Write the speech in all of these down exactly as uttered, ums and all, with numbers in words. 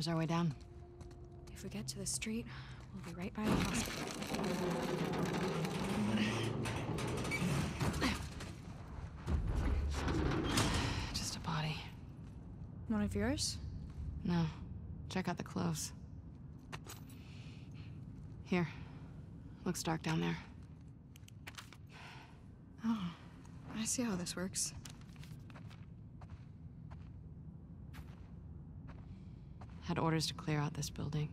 Here's our way down. If we get to the street, we'll be right by the hospital. Just a body. One of yours? No. Check out the clothes. Here. Looks dark down there. Oh, I see how this works. Had orders to clear out this building.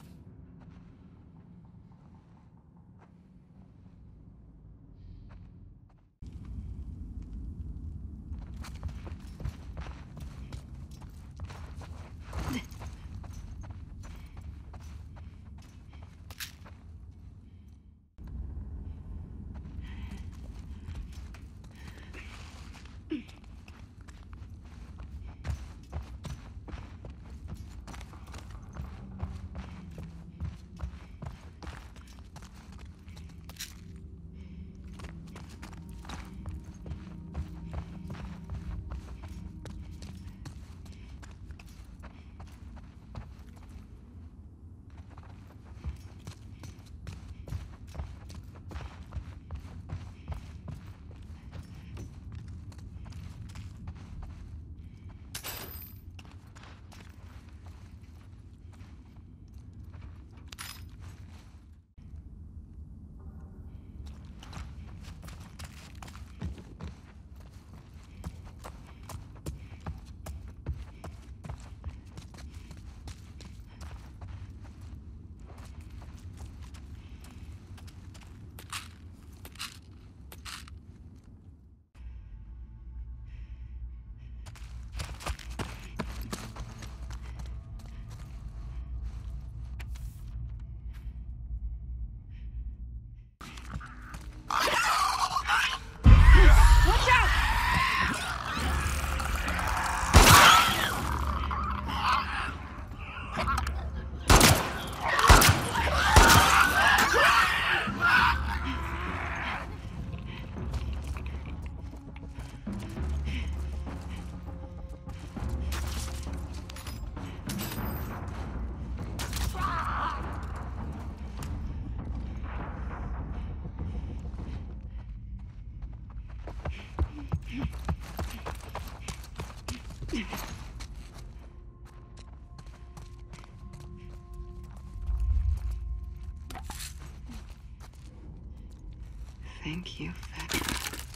Thank you, Fedra.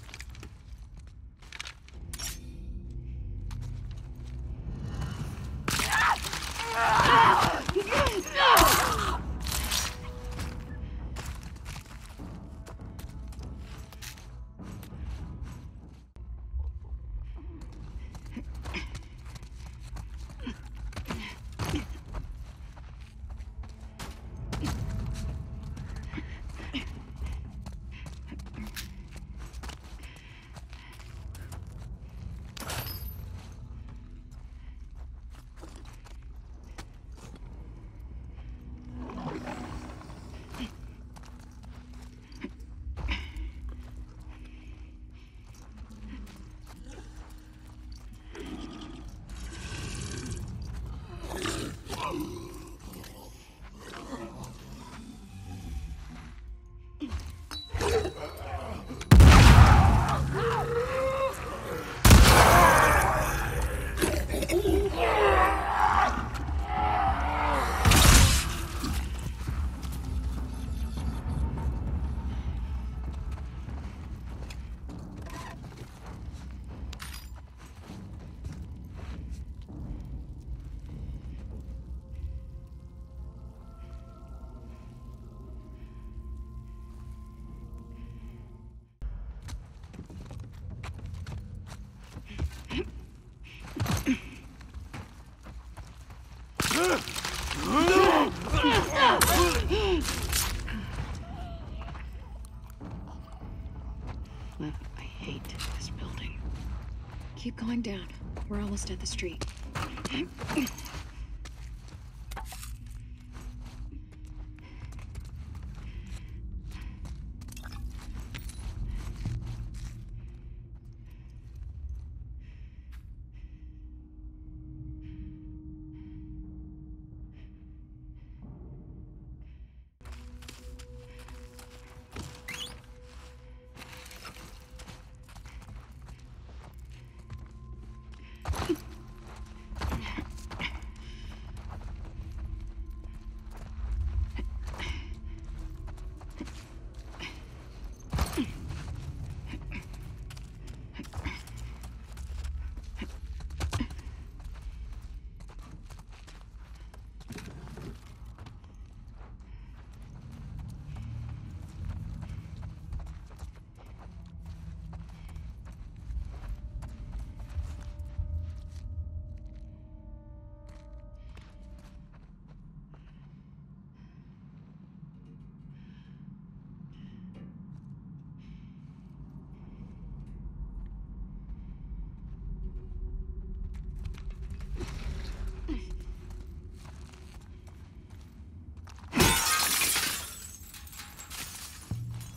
I hate this building. Keep going down. We're almost at the street.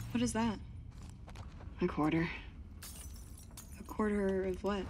What is that? A quarter. A quarter of what?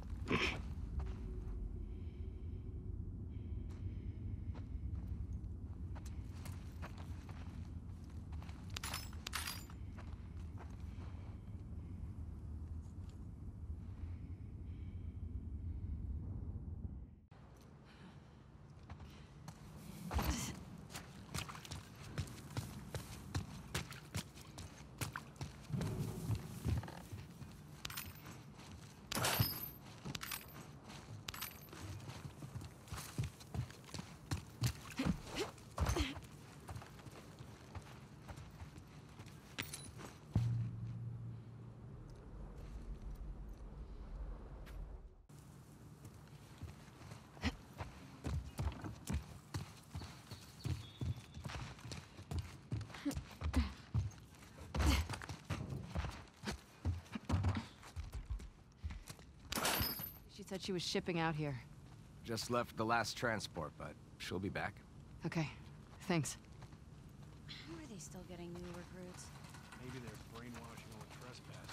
She said she was shipping out here. Just left the last transport, but she'll be back. Okay, thanks. How are they still getting new recruits? Maybe they're brainwashing old trespassers.